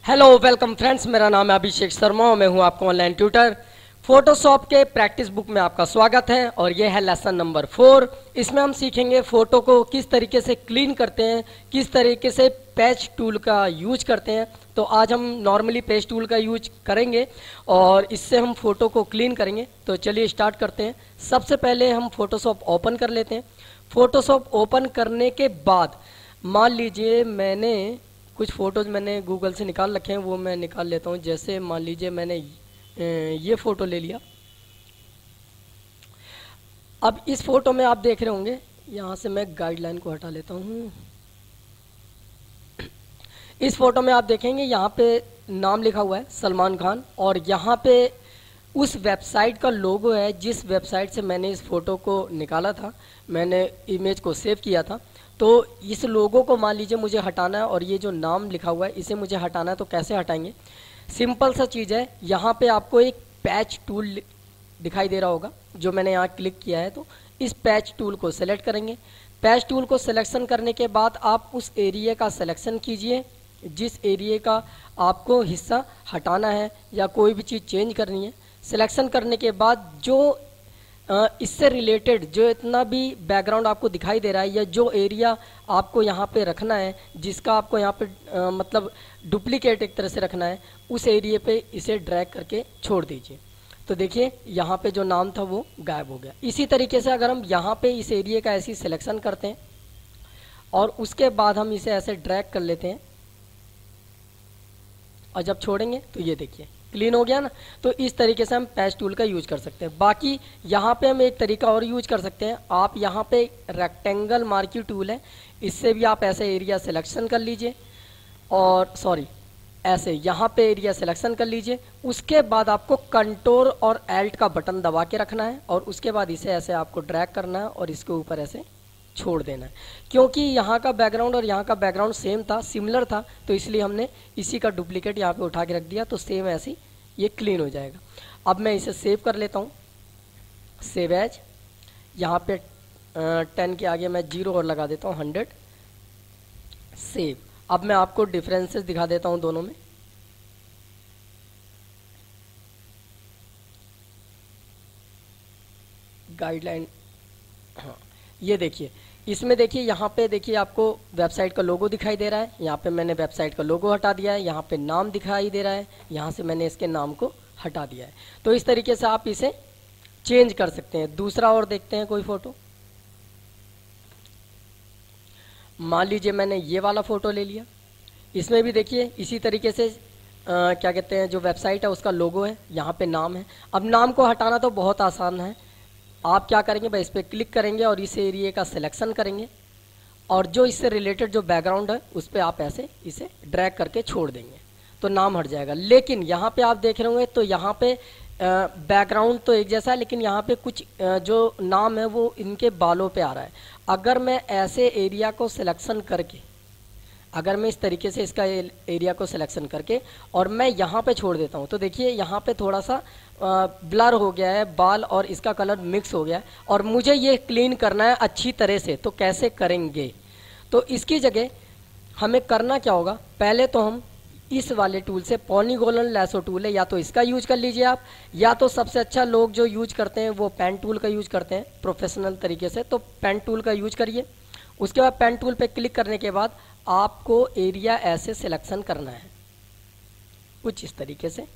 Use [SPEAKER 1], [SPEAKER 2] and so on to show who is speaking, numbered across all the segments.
[SPEAKER 1] Hello welcome friends, मेरा नाम है अभिषेक शर्मा। मैं हूं आपका ऑनलाइन ट्यूटर। फोटोशॉप के प्रैक्टिस बुक में आपका स्वागत है और ये है लेसन नंबर 4। इसमें हम सीखेंगे फोटो को किस तरीके से क्लीन करते हैं, किस तरीके से पैच टूल का यूज करते हैं। तो आज हम नॉर्मली पैच टूल का यूज करेंगे और इससे हम फोटो को क्लीन करेंगे। तो चलिए स्टार्ट करते हैं। सबसे पहले हम फोटोशॉप ओपन कर लेते हैं। फोटोशॉप ओपन करने के बाद मान लीजिए मैंने कुछ फ़ोटोज़ मैंने गूगल से निकाल रखे हैं, वो मैं निकाल लेता हूँ। जैसे मान लीजिए मैंने ये फ़ोटो ले लिया। अब इस फ़ोटो में आप देख रहे होंगे, यहाँ से मैं गाइडलाइन को हटा लेता हूँ। इस फ़ोटो में आप देखेंगे यहाँ पे नाम लिखा हुआ है सलमान खान, और यहाँ पे उस वेबसाइट का लोगो है जिस वेबसाइट से मैंने इस फ़ोटो को निकाला था, मैंने इमेज को सेव किया था। तो इस लोगो को मान लीजिए मुझे हटाना है और ये जो नाम लिखा हुआ है इसे मुझे हटाना है। तो कैसे हटाएंगे? सिंपल सा चीज़ है। यहाँ पे आपको एक पैच टूल दिखाई दे रहा होगा, जो मैंने यहाँ क्लिक किया है। तो इस पैच टूल को सेलेक्ट करेंगे। पैच टूल को सिलेक्शन करने के बाद आप उस एरिया का सिलेक्शन कीजिए जिस एरिया का आपको हिस्सा हटाना है या कोई भी चीज़ चेंज करनी है। सिलेक्शन करने के बाद जो इससे रिलेटेड जो इतना भी बैकग्राउंड आपको दिखाई दे रहा है या जो एरिया आपको यहाँ पे रखना है, जिसका आपको यहाँ पे मतलब डुप्लीकेट एक तरह से रखना है, उस एरिया पे इसे ड्रैग करके छोड़ दीजिए। तो देखिए यहाँ पे जो नाम था वो गायब हो गया। इसी तरीके से अगर हम यहाँ पे इस एरिया का ऐसी सिलेक्शन करते हैं और उसके बाद हम इसे ऐसे ड्रैग कर लेते हैं और जब छोड़ेंगे तो ये देखिए क्लीन हो गया ना। तो इस तरीके से हम पैच टूल का यूज कर सकते हैं। बाकी यहाँ पे हम एक तरीका और यूज कर सकते हैं। आप यहाँ पे रेक्टेंगल मार्की टूल है, इससे भी आप ऐसे एरिया सिलेक्शन कर लीजिए और ऐसे यहाँ पे एरिया सिलेक्शन कर लीजिए। उसके बाद आपको कंट्रोल और एल्ट का बटन दबा के रखना है और उसके बाद इसे ऐसे आपको ड्रैग करना है और इसके ऊपर ऐसे छोड़ देना है। क्योंकि यहाँ का बैकग्राउंड और यहाँ का बैकग्राउंड सेम था, सिमिलर था, तो इसलिए हमने इसी का डुप्लीकेट यहाँ पे उठा के रख दिया। तो सेम ऐसी ये क्लीन हो जाएगा। अब मैं इसे सेव कर लेता हूँ। सेव एज, यहाँ पे 10 के आगे मैं 0 और लगा देता हूँ 100। सेव। अब मैं आपको डिफरेंसेस दिखा देता हूँ दोनों में। गाइडलाइन, हाँ ये देखिए, इसमें देखिए यहाँ पे देखिए आपको वेबसाइट का लोगो दिखाई दे रहा है। यहाँ पे मैंने वेबसाइट का लोगो हटा दिया है। यहाँ पे नाम दिखाई दे रहा है, यहाँ से मैंने इसके नाम को हटा दिया है। तो इस तरीके से आप इसे चेंज कर सकते हैं। दूसरा और देखते हैं कोई फ़ोटो। मान लीजिए मैंने ये वाला फ़ोटो ले लिया। इसमें भी देखिए इसी तरीके से क्या कहते हैं, जो वेबसाइट है उसका लोगो है, यहाँ पे नाम है। अब नाम को हटाना तो बहुत आसान है। आप क्या करेंगे, बस इस पर क्लिक करेंगे और इस एरिया का सिलेक्शन करेंगे और जो इससे रिलेटेड जो बैकग्राउंड है उस पर आप ऐसे इसे ड्रैग करके छोड़ देंगे तो नाम हट जाएगा। लेकिन यहाँ पे आप देख रहे होंगे तो यहाँ पे बैकग्राउंड तो एक जैसा है, लेकिन यहाँ पे कुछ जो नाम है वो इनके बालों पे आ रहा है। अगर मैं ऐसे एरिया को सिलेक्शन करके, अगर मैं इस तरीके से इसका एरिया को सिलेक्शन करके और मैं यहाँ पे छोड़ देता हूँ तो देखिए यहाँ पे थोड़ा सा ब्लर हो गया है, बाल और इसका कलर मिक्स हो गया है और मुझे ये क्लीन करना है अच्छी तरह से। तो कैसे करेंगे? तो इसकी जगह हमें करना क्या होगा, पहले तो हम इस वाले टूल से, पॉलीगोनल लैसो टूल है, या तो इसका यूज कर लीजिए आप, या तो सबसे अच्छा लोग जो यूज करते हैं वो पेन टूल का यूज करते हैं प्रोफेशनल तरीके से। तो पेन टूल का यूज करिए। उसके बाद पेन टूल पे क्लिक करने के बाद आपको एरिया ऐसे सिलेक्शन करना है कुछ इस तरीके से।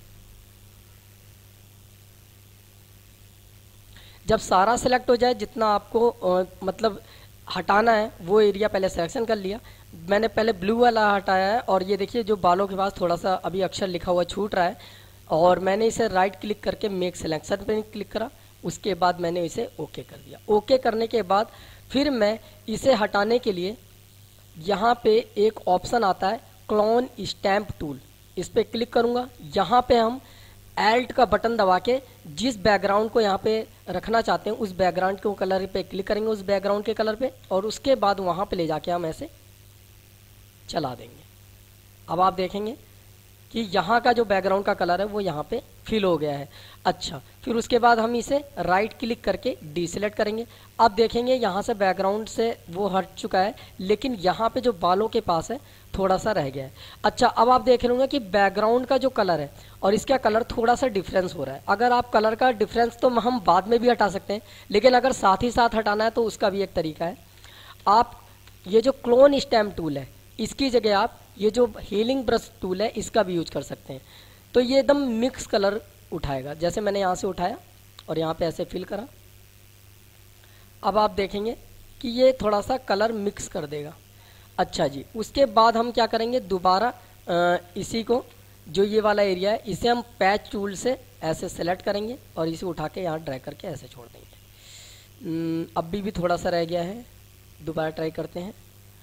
[SPEAKER 1] जब सारा सिलेक्ट हो जाए, जितना आपको मतलब हटाना है वो एरिया पहले सिलेक्शन कर लिया। मैंने पहले ब्लू वाला हटाया है और ये देखिए जो बालों के पास थोड़ा सा अभी अक्षर लिखा हुआ छूट रहा है और मैंने इसे राइट क्लिक करके मेक सिलेक्शन पे क्लिक करा। उसके बाद मैंने इसे ओके कर दिया। ओके करने के बाद फिर मैं इसे हटाने के लिए यहाँ पे एक ऑप्शन आता है क्लोन स्टैम्प टूल, इस पर क्लिक करूँगा। यहाँ पे हम एल्ट का बटन दबा के जिस बैकग्राउंड को यहाँ पे रखना चाहते हैं उस बैकग्राउंड के कलर पे क्लिक करेंगे, उस बैकग्राउंड के कलर पे, और उसके बाद वहाँ पे ले जाके हम ऐसे चला देंगे। अब आप देखेंगे कि यहाँ का जो बैकग्राउंड का कलर है वो यहाँ पे फिल हो गया है। अच्छा, फिर उसके बाद हम इसे राइट क्लिक करके डीसेलेक्ट करेंगे। अब देखेंगे यहाँ से बैकग्राउंड से वो हट चुका है, लेकिन यहाँ पे जो बालों के पास है थोड़ा सा रह गया है। अच्छा, अब आप देख रहे होंगे कि बैकग्राउंड का जो कलर है और इसका कलर थोड़ा सा डिफरेंस हो रहा है। अगर आप कलर का डिफरेंस तो हम बाद में भी हटा सकते हैं, लेकिन अगर साथ ही साथ हटाना है तो उसका भी एक तरीका है। आप ये जो क्लोन स्टैम्प टूल है इसकी जगह आप ये जो हीलिंग ब्रश टूल है इसका भी यूज कर सकते हैं। तो ये एकदम मिक्स कलर उठाएगा। जैसे मैंने यहाँ से उठाया और यहाँ पे ऐसे फिल करा, अब आप देखेंगे कि ये थोड़ा सा कलर मिक्स कर देगा। अच्छा जी, उसके बाद हम क्या करेंगे, दोबारा इसी को जो ये वाला एरिया है इसे हम पैच टूल से ऐसे सेलेक्ट करेंगे और इसे उठा के यहाँ ड्रैग करके ऐसे छोड़ देंगे। अभी भी थोड़ा सा रह गया है, दोबारा ट्राई करते हैं।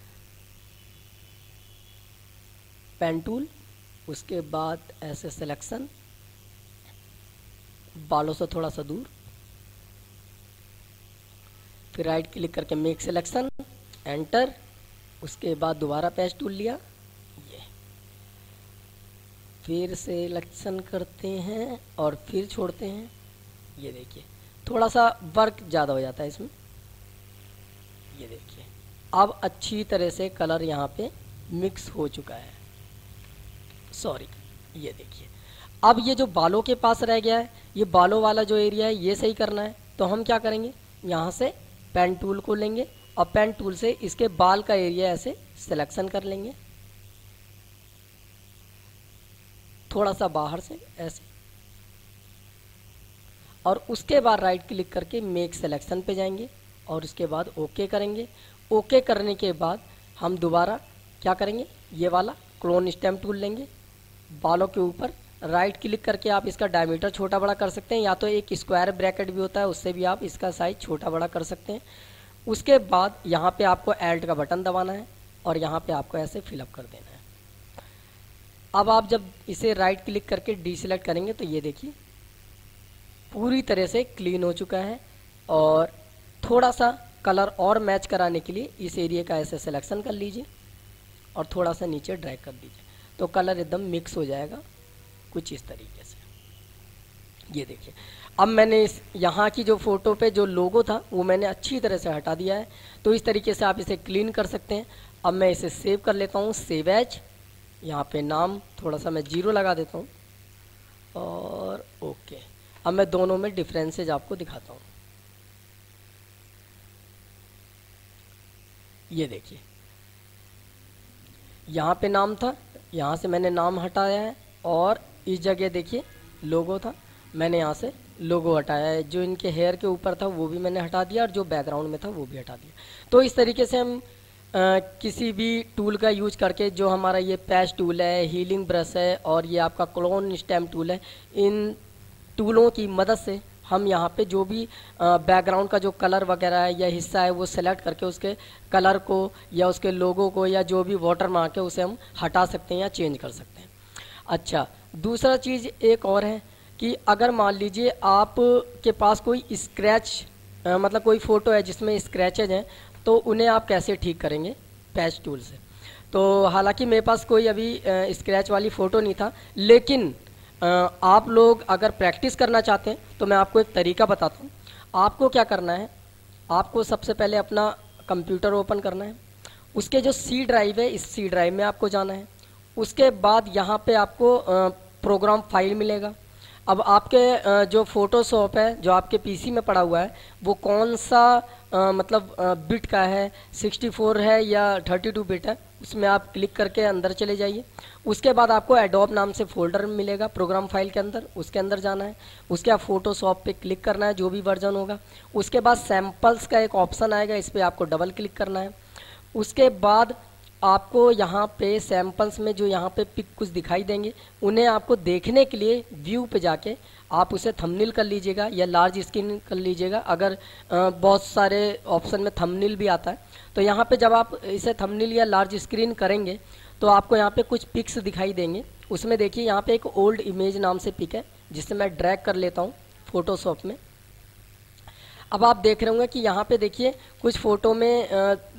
[SPEAKER 1] पेन टूल, उसके बाद ऐसे सिलेक्शन, बालों से थोड़ा सा दूर, फिर राइट क्लिक करके मेक सिलेक्शन, एंटर। उसके बाद दोबारा पेज टूल लिया, ये फिर सिलेक्शन करते हैं और फिर छोड़ते हैं। ये देखिए थोड़ा सा वर्क ज़्यादा हो जाता है इसमें। ये देखिए अब अच्छी तरह से कलर यहाँ पे मिक्स हो चुका है। सॉरी, ये देखिए अब ये जो बालों के पास रह गया है, ये बालों वाला जो एरिया है ये सही करना है। तो हम क्या करेंगे, यहाँ से पेन टूल को लेंगे और पेन टूल से इसके बाल का एरिया ऐसे सिलेक्शन कर लेंगे, थोड़ा सा बाहर से ऐसे, और उसके बाद राइट क्लिक करके मेक सिलेक्शन पे जाएंगे और उसके बाद ओके करेंगे। ओके करने के बाद हम दोबारा क्या करेंगे, ये वाला क्लोन स्टैम्प टूल लेंगे, बालों के ऊपर राइट क्लिक करके आप इसका डायमीटर छोटा बड़ा कर सकते हैं, या तो एक स्क्वायर ब्रैकेट भी होता है उससे भी आप इसका साइज छोटा बड़ा कर सकते हैं। उसके बाद यहाँ पे आपको एल्ट का बटन दबाना है और यहाँ पे आपको ऐसे फिलअप कर देना है। अब आप जब इसे राइट क्लिक करके डीसेलेक्ट करेंगे तो ये देखिए पूरी तरह से क्लीन हो चुका है। और थोड़ा सा कलर और मैच कराने के लिए इस एरिया का ऐसे सिलेक्शन कर लीजिए और थोड़ा सा नीचे ड्रैग कर दीजिए, तो कलर एकदम मिक्स हो जाएगा कुछ इस तरीके से। ये देखिए अब मैंने इस यहाँ की जो फोटो पे जो लोगो था वो मैंने अच्छी तरह से हटा दिया है। तो इस तरीके से आप इसे क्लीन कर सकते हैं। अब मैं इसे सेव कर लेता हूँ, सेव एज। यहाँ पे नाम थोड़ा सा मैं 0 लगा देता हूँ और ओके। अब मैं दोनों में डिफरेंसेज आपको दिखाता हूँ। ये देखिए यहाँ पे नाम था, यहाँ से मैंने नाम हटाया है और इस जगह देखिए लोगो था, मैंने यहाँ से लोगो हटाया है। जो इनके हेयर के ऊपर था वो भी मैंने हटा दिया और जो बैकग्राउंड में था वो भी हटा दिया। तो इस तरीके से हम किसी भी टूल का यूज करके, जो हमारा ये पैच टूल है, हीलिंग ब्रश है और ये आपका क्लोन स्टैम्प टूल है, इन टूलों की मदद से हम यहाँ पे जो भी बैकग्राउंड का जो कलर वगैरह है या हिस्सा है वो सेलेक्ट करके उसके कलर को या उसके लोगो को या जो भी वाटर मार्क है उसे हम हटा सकते हैं या चेंज कर सकते हैं। अच्छा, दूसरा चीज़ एक और है कि अगर मान लीजिए आप के पास कोई स्क्रैच मतलब कोई फ़ोटो है जिसमें स्क्रैचेज हैं, तो उन्हें आप कैसे ठीक करेंगे पैच टूल से। तो हालांकि मेरे पास कोई अभी स्क्रैच वाली फ़ोटो नहीं था, लेकिन आप लोग अगर प्रैक्टिस करना चाहते हैं तो मैं आपको एक तरीका बताता हूँ। आपको क्या करना है, आपको सबसे पहले अपना कंप्यूटर ओपन करना है, उसके जो सी ड्राइव है इस सी ड्राइव में आपको जाना है। उसके बाद यहाँ पे आपको प्रोग्राम फाइल मिलेगा। अब आपके जो फोटोशॉप है जो आपके पीसी में पड़ा हुआ है वो कौन सा मतलब बिट का है, 64 है या 32 बिट है, उसमें आप क्लिक करके अंदर चले जाइए। उसके बाद आपको एडोब नाम से फोल्डर मिलेगा प्रोग्राम फाइल के अंदर, उसके अंदर जाना है। उसके बाद फोटोशॉप पे क्लिक करना है जो भी वर्जन होगा। उसके बाद सैम्पल्स का एक ऑप्शन आएगा, इस पर आपको डबल क्लिक करना है। उसके बाद आपको यहाँ पे सैम्पल्स में जो यहाँ पे पिक कुछ दिखाई देंगे उन्हें आपको देखने के लिए व्यू पे जाके आप उसे थंबनेल कर लीजिएगा या लार्ज स्क्रीन कर लीजिएगा। अगर बहुत सारे ऑप्शन में थंबनेल भी आता है, तो यहाँ पे जब आप इसे थंबनेल या लार्ज स्क्रीन करेंगे तो आपको यहाँ पे कुछ पिक्स दिखाई देंगे। उसमें देखिए यहाँ पे एक ओल्ड इमेज नाम से पिक है जिसे मैं ड्रैग कर लेता हूँ फोटोशॉप में। अब आप देख रहे होंगे कि यहाँ पे देखिए कुछ फ़ोटो में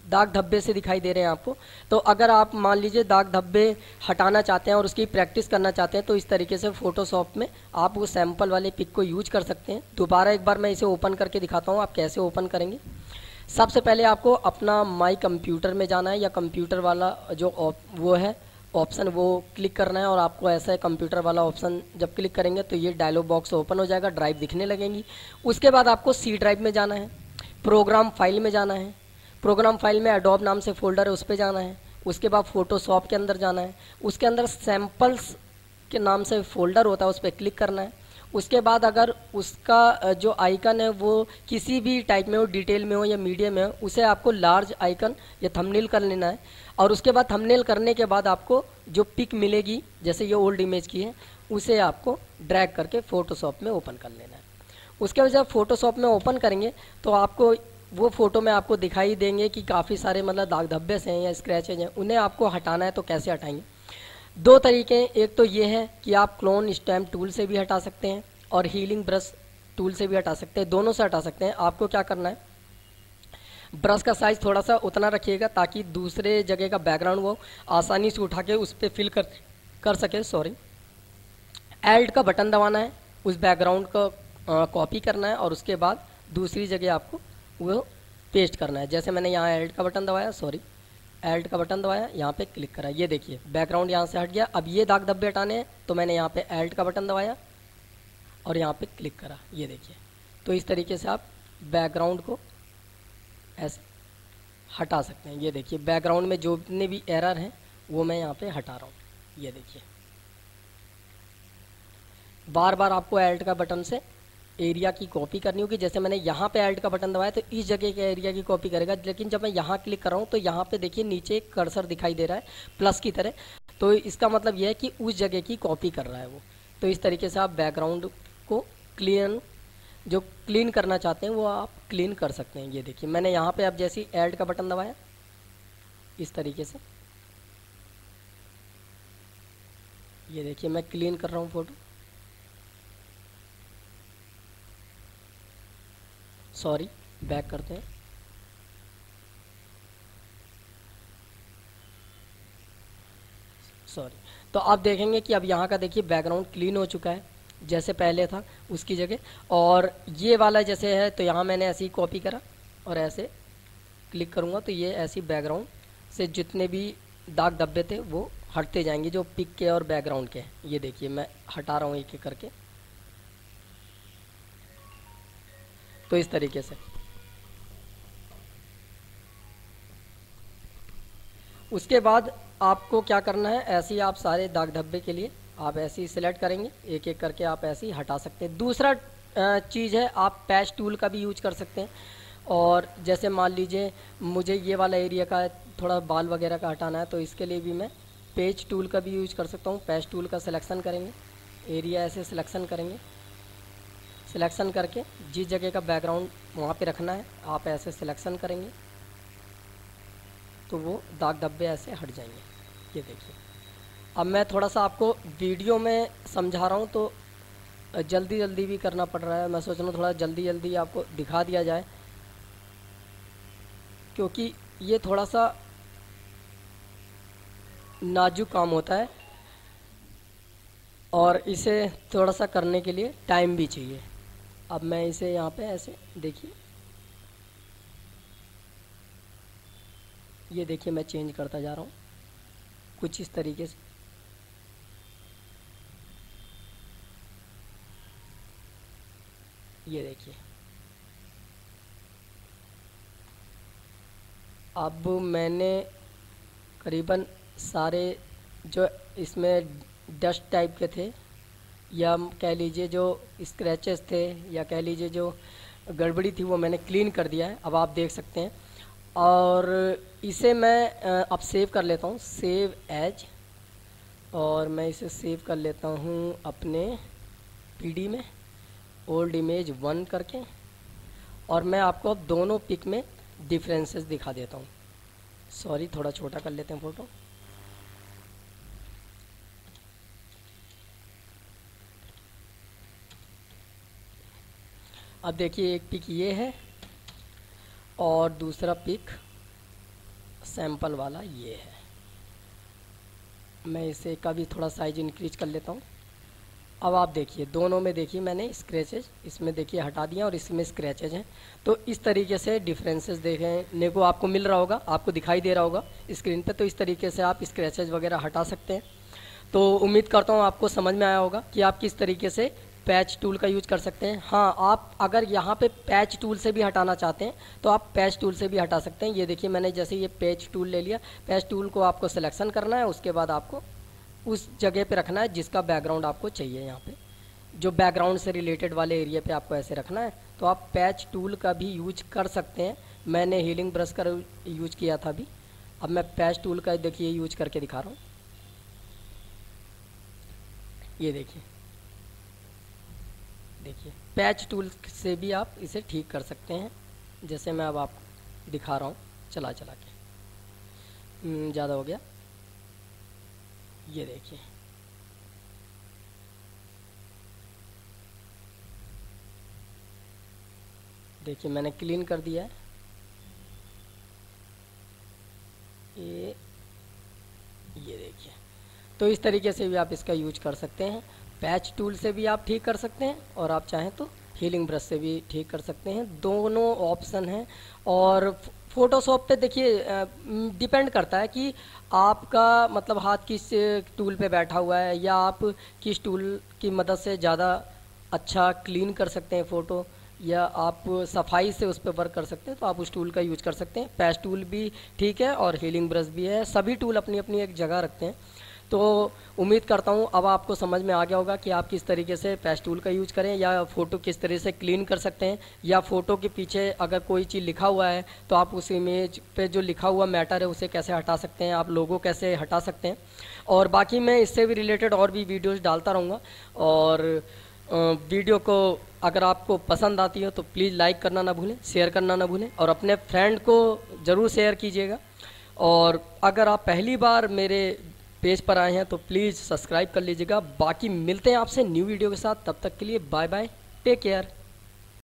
[SPEAKER 1] दाग धब्बे से दिखाई दे रहे हैं आपको। तो अगर आप मान लीजिए दाग धब्बे हटाना चाहते हैं और उसकी प्रैक्टिस करना चाहते हैं तो इस तरीके से फ़ोटोशॉप में आप वो सैंपल वाले पिक को यूज कर सकते हैं। दोबारा एक बार मैं इसे ओपन करके दिखाता हूँ आप कैसे ओपन करेंगे। सबसे पहले आपको अपना माई कंप्यूटर में जाना है या कंप्यूटर वाला जो वो है ऑप्शन वो क्लिक करना है और आपको ऐसा है कंप्यूटर वाला ऑप्शन जब क्लिक करेंगे तो ये डायलॉग बॉक्स ओपन हो जाएगा, ड्राइव दिखने लगेंगी। उसके बाद आपको सी ड्राइव में जाना है, प्रोग्राम फाइल में जाना है, प्रोग्राम फाइल में एडोब नाम से फोल्डर है उस पर जाना है। उसके बाद फोटोशॉप के अंदर जाना है, उसके अंदर सैम्पल्स के नाम से फोल्डर होता है उस पर क्लिक करना है। उसके बाद अगर उसका जो आइकन है वो किसी भी टाइप में हो, डिटेल में हो या मीडियम में हो, उसे आपको लार्ज आइकन या थंबनेल कर लेना है। और उसके बाद थंबनेल करने के बाद आपको जो पिक मिलेगी जैसे ये ओल्ड इमेज की है उसे आपको ड्रैग करके फ़ोटोशॉप में ओपन कर लेना है। उसके बाद जब फ़ोटोशॉप में ओपन करेंगे तो आपको वो फ़ोटो में आपको दिखाई देंगे कि काफ़ी सारे मतलब दाग धब्बे हैं या स्क्रैचेज हैं, उन्हें आपको हटाना है। तो कैसे हटाएंगे? दो तरीके हैं। एक तो ये है कि आप क्लोन स्टैम्प टूल से भी हटा सकते हैं और हीलिंग ब्रश टूल से भी हटा सकते हैं, दोनों से हटा सकते हैं। आपको क्या करना है, ब्रश का साइज़ थोड़ा सा उतना रखिएगा ताकि दूसरे जगह का बैकग्राउंड वो आसानी से उठा के उस पर फिल कर सके। सॉरी, एल्ट का बटन दबाना है, उस बैकग्राउंड को कॉपी करना है और उसके बाद दूसरी जगह आपको वो पेस्ट करना है। जैसे मैंने यहाँ एल्ट का बटन दबाया, सॉरी एल्ट का बटन दबाया, यहाँ पे क्लिक करा, ये देखिए बैकग्राउंड यहाँ से हट गया। अब ये दाग धब्बे हटाने हैं तो मैंने यहाँ पे एल्ट का बटन दबाया और यहाँ पे क्लिक करा, ये देखिए। तो इस तरीके से आप बैकग्राउंड को ऐसे हटा सकते हैं। ये देखिए बैकग्राउंड में जो जितने भी एरर हैं वो मैं यहाँ पे हटा रहा हूँ। ये देखिए बार बार आपको एल्ट का बटन से एरिया की कॉपी करनी होगी। जैसे मैंने यहाँ पे एल्ट का बटन दबाया तो इस जगह के एरिया की कॉपी करेगा, लेकिन जब मैं यहाँ क्लिक कर रहा हूँ तो यहाँ पे देखिए नीचे एक कर्सर दिखाई दे रहा है प्लस की तरह, तो इसका मतलब यह है कि उस जगह की कॉपी कर रहा है वो। तो इस तरीके से आप बैकग्राउंड को क्लीन करना चाहते हैं वो आप क्लीन कर सकते हैं। ये देखिए मैंने यहाँ पे अब जैसे ऐड का बटन दबाया इस तरीके से, ये देखिए मैं क्लीन कर रहा हूँ फोटो। सॉरी, बैक करते हैं। सॉरी, तो आप देखेंगे कि अब यहाँ का देखिए बैकग्राउंड क्लीन हो चुका है जैसे पहले था उसकी जगह। और ये वाला जैसे है तो यहाँ मैंने ऐसे ही कॉपी करा और ऐसे क्लिक करूँगा तो ये ऐसी बैकग्राउंड से जितने भी दाग धब्बे थे वो हटते जाएंगे जो पिक के और बैकग्राउंड के हैं। ये देखिए मैं हटा रहा हूँ एक एक करके। तो इस तरीके से उसके बाद आपको क्या करना है, ऐसे ही आप सारे दाग धब्बे के लिए आप ऐसे ही सिलेक्ट करेंगे, एक एक करके आप ऐसे ही हटा सकते हैं। दूसरा चीज़ है आप पैच टूल का भी यूज कर सकते हैं। और जैसे मान लीजिए मुझे ये वाला एरिया का थोड़ा बाल वगैरह का हटाना है तो इसके लिए भी मैं पेज टूल का भी यूज कर सकता हूँ। पैच टूल का सिलेक्शन करेंगे, एरिया ऐसे सिलेक्शन करेंगे, सिलेक्शन करके जिस जगह का बैकग्राउंड वहाँ पे रखना है आप ऐसे सिलेक्शन करेंगे तो वो दाग धब्बे ऐसे हट जाएंगे। ये देखिए अब मैं थोड़ा सा आपको वीडियो में समझा रहा हूँ तो जल्दी जल्दी भी करना पड़ रहा है। मैं सोच रहा हूँ थोड़ा जल्दी जल्दी आपको दिखा दिया जाए क्योंकि ये थोड़ा सा नाजुक काम होता है और इसे थोड़ा सा करने के लिए टाइम भी चाहिए। अब मैं इसे यहाँ पे ऐसे देखिए, ये देखिए मैं चेंज करता जा रहा हूँ कुछ इस तरीके से। ये देखिए अब मैंने करीबन सारे जो इसमें डस्ट टाइप के थे या कह लीजिए जो स्क्रैचेस थे या कह लीजिए जो गड़बड़ी थी वो मैंने क्लीन कर दिया है। अब आप देख सकते हैं और इसे मैं अब सेव कर लेता हूँ, सेव एज, और मैं इसे सेव कर लेता हूँ अपने पीडी में ओल्ड इमेज 1 करके। और मैं आपको अब दोनों पिक में डिफरेंसेस दिखा देता हूँ। सॉरी थोड़ा छोटा कर लेते हैं फ़ोटो। अब देखिए एक पिक ये है और दूसरा पिक सैंपल वाला ये है। मैं इसे का भी थोड़ा साइज इंक्रीज कर लेता हूँ। अब आप देखिए दोनों में देखिए मैंने स्क्रैचेज इसमें देखिए हटा दिया और इसमें स्क्रैचेज हैं। तो इस तरीके से डिफरेंसेस देखने को आपको मिल रहा होगा, आपको दिखाई दे रहा होगा स्क्रीन पे। तो इस तरीके से आप स्क्रैचेज वगैरह हटा सकते हैं। तो उम्मीद करता हूँ आपको समझ में आया होगा कि आप किस तरीके से पैच टूल का यूज कर सकते हैं। हाँ, आप अगर यहाँ पे पैच टूल से भी हटाना चाहते हैं तो आप पैच टूल से भी हटा सकते हैं। ये देखिए मैंने जैसे ये पैच टूल ले लिया। पैच टूल को आपको सिलेक्शन करना है, उसके बाद आपको उस जगह पे रखना है जिसका बैकग्राउंड आपको चाहिए। यहाँ पे जो बैकग्राउंड से रिलेटेड वाले एरिया पे आपको ऐसे रखना है। तो आप पैच टूल का भी यूज कर सकते हैं। मैंने हीलिंग ब्रश का यूज किया था अभी। अब मैं पैच टूल का देखिए यूज करके दिखा रहा हूँ। ये देखिए पैच टूल से भी आप इसे ठीक कर सकते हैं, जैसे मैं अब आपको दिखा रहा हूँ चला के। ज़्यादा हो गया। ये देखिए मैंने क्लीन कर दिया है। ये देखिए। तो इस तरीके से भी आप इसका यूज कर सकते हैं। पैच टूल से भी आप ठीक कर सकते हैं और आप चाहें तो हीलिंग ब्रश से भी ठीक कर सकते हैं। दोनों ऑप्शन हैं। और फोटोशॉप पे देखिए डिपेंड करता है कि आपका मतलब हाथ किस टूल पे बैठा हुआ है या आप किस टूल की मदद से ज़्यादा अच्छा क्लीन कर सकते हैं फ़ोटो, या आप सफाई से उस पर वर्क कर सकते हैं। तो आप उस टूल का यूज कर सकते हैं। पैच टूल भी ठीक है और हीलिंग ब्रश भी है। सभी टूल अपनी अपनी एक जगह रखते हैं। तो उम्मीद करता हूँ अब आपको समझ में आ गया होगा कि आप किस तरीके से पैच टूल का यूज करें, या फ़ोटो किस तरह से क्लीन कर सकते हैं, या फ़ोटो के पीछे अगर कोई चीज़ लिखा हुआ है तो आप उस इमेज पे जो लिखा हुआ मैटर है उसे कैसे हटा सकते हैं, आप लोगो कैसे हटा सकते हैं। और बाकी मैं इससे भी रिलेटेड और भी वीडियोज़ डालता रहूँगा। और वीडियो को अगर आपको पसंद आती हो तो प्लीज़ लाइक करना ना भूलें, शेयर करना ना भूलें और अपने फ्रेंड को ज़रूर शेयर कीजिएगा। और अगर आप पहली बार मेरे पेज पर आए हैं तो प्लीज़ सब्सक्राइब कर लीजिएगा। बाकी मिलते हैं आपसे न्यू वीडियो के साथ। तब तक के लिए बाय बाय, टेक केयर।